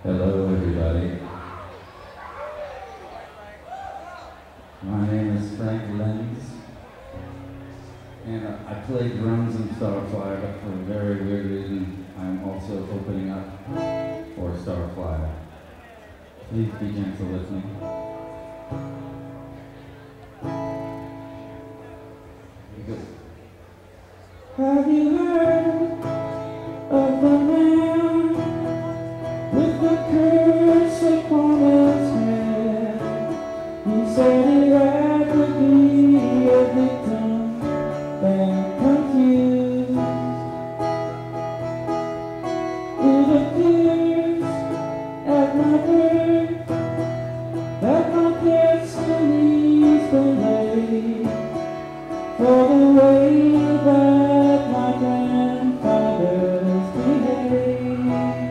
Hello, everybody. My name is Lenz, and I play drums in Starflyer, but for a very weird reason, I'm also opening up for Starflyer. Please be gentle with me. Have you heard of the man with the curse upon his head? He said he'd rather be a victim than confused. It appears at my birth that my destiny's been laid for the way that my grandfathers behaved.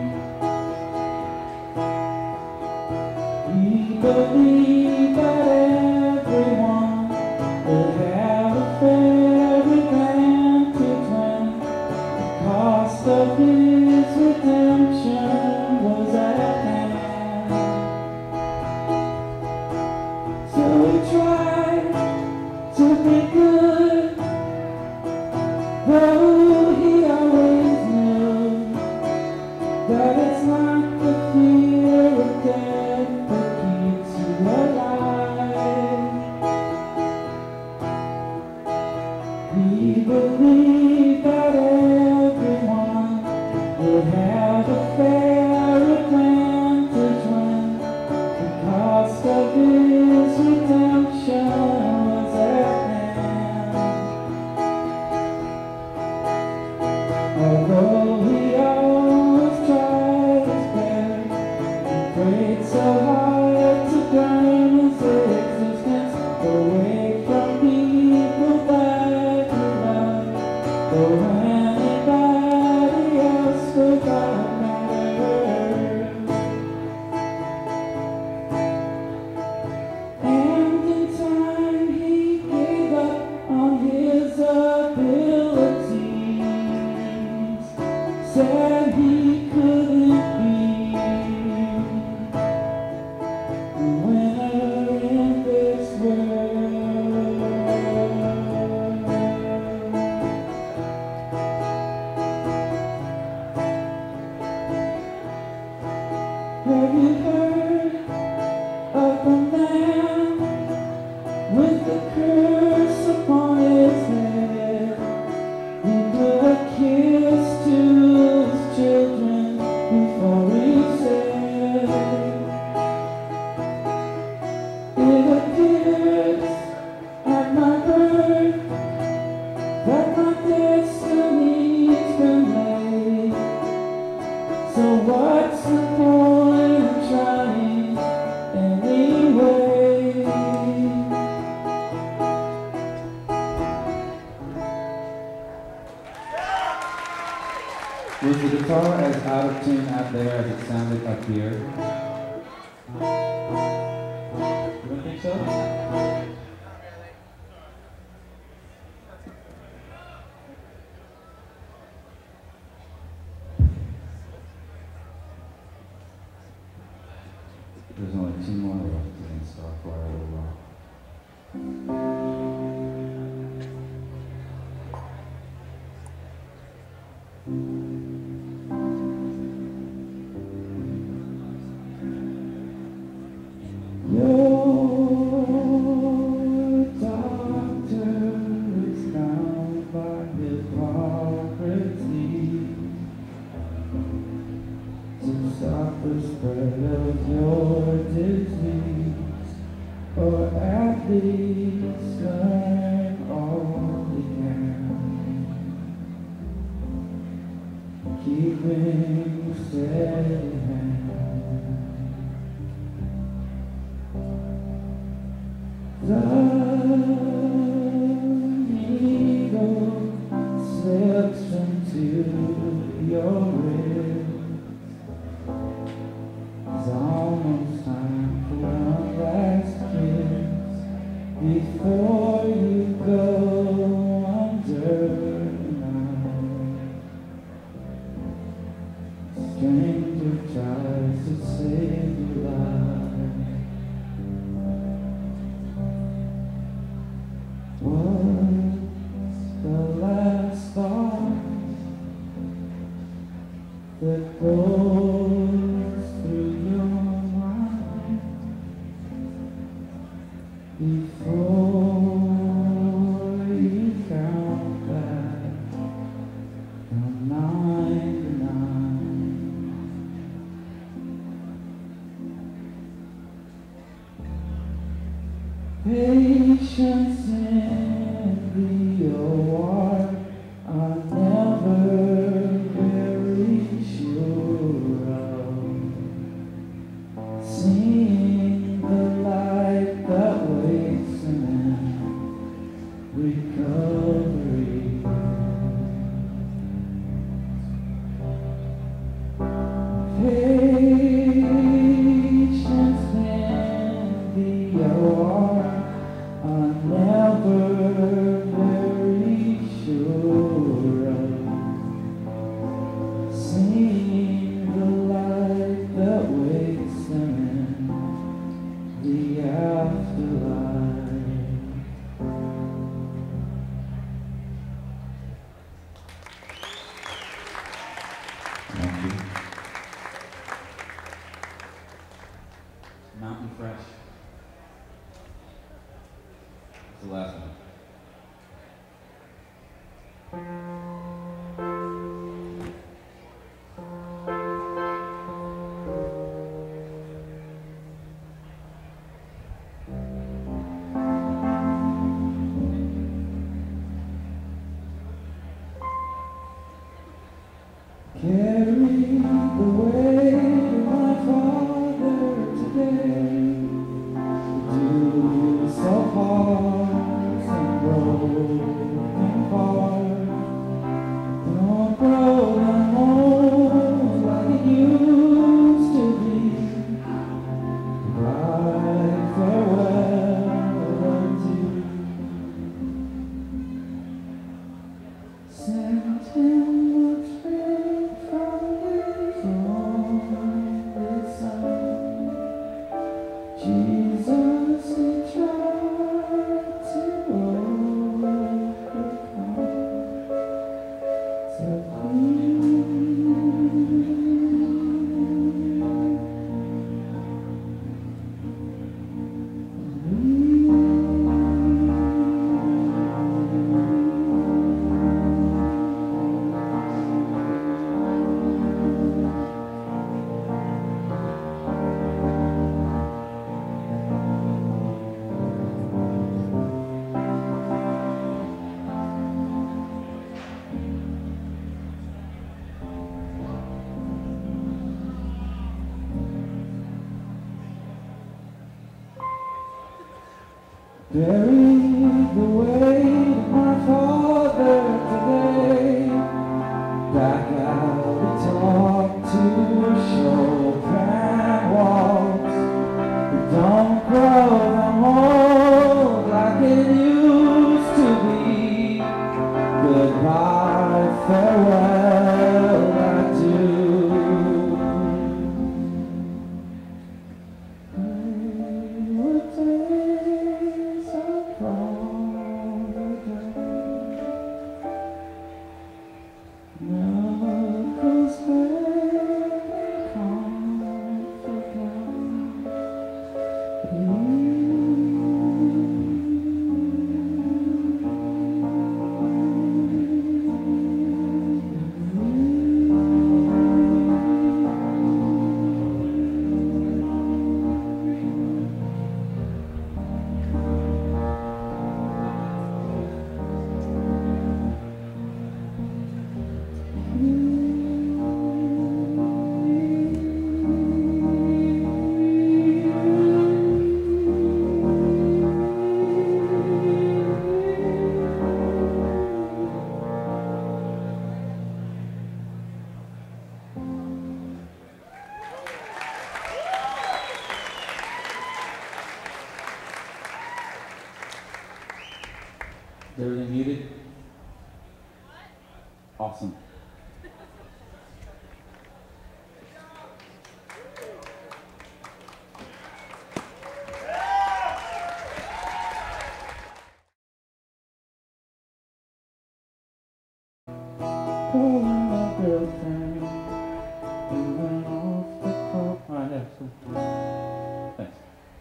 He believed that everyone would have a fair advantage when the cost of his redemption was at hand. So he tried to be good, though he always knew that it's not the fear of death that keeps you alive. He believed that everyone would have a fair advantage when the cost of his redemption was at hand. Although he always tried his best, he prayed so hard to burn his existence away from people that he loved. Though anybody else forgot matters. And in time he gave up on his abilities, said he couldn't be a winner in this world. Have you heard of the man with the curse upon his head? He blew a kiss to his children before he said, it appears at my birth that my destiny's been laid. So what's the point of trying anyway? Was the guitar as out of tune out there as it sounded up here? You don't think so? There's only two more left in Starflyer overall. Your doctor is bound by hypocrisy to stop the spread of your disease, or at least learn all he can, keeping steady hand. The needle slips into your ribs. It's almost time for one last kiss before you go under the night. Strange who tries to save your life. What's the last thought that goes through your mind before you count back from 99? Patience in the award are never very sure of. Seeing the light that waits in recovery. Patience in the award are never very sure of. Seeing the light that waits them in the afterlife. Thank you. Mountain Fresh. It's the last one. Carry the weight of my Father today. Do so hard and broken heart. Don't grow them old like it used to be. Right farewell unto send him a thrill from his only Son. Jesus, he tried to overcome. So bury the weight of my Father today. Back out to talk to a Chopin waltz. Don't grow them old like it used to be. Goodbye, farewell, adieu. Everything muted? Awesome. girlfriend and went off the court. All right, yeah, so, thanks.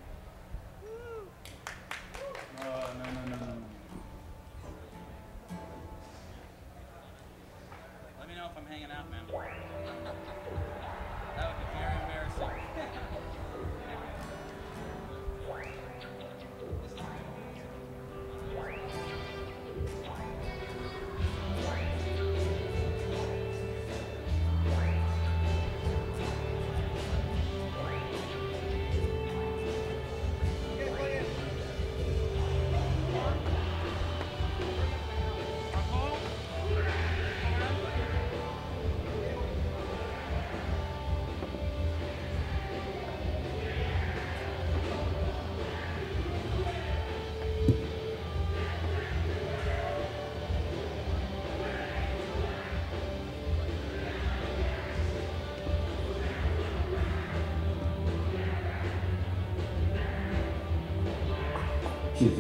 No. Let me know if I'm hanging out, man. That would be very embarrassing. She's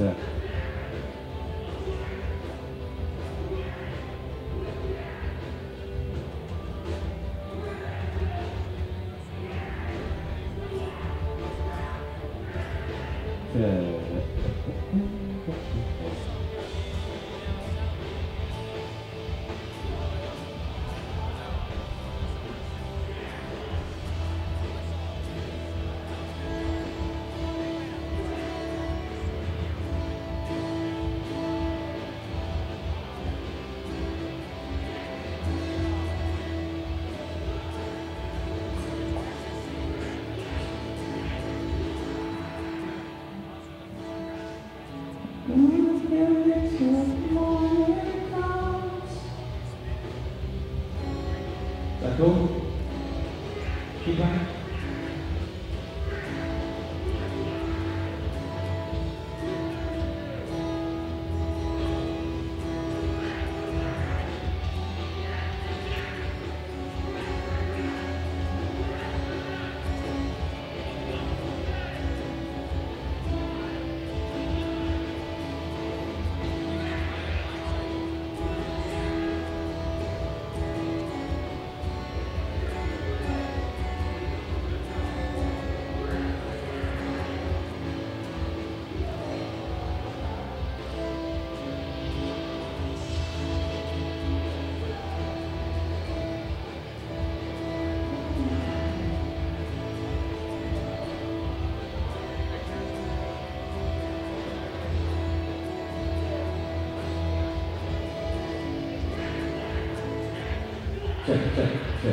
Is that cool? Keep going.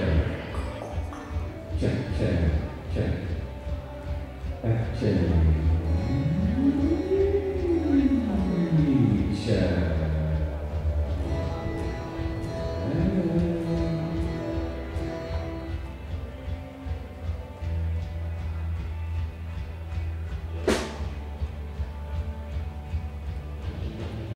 Check. Action.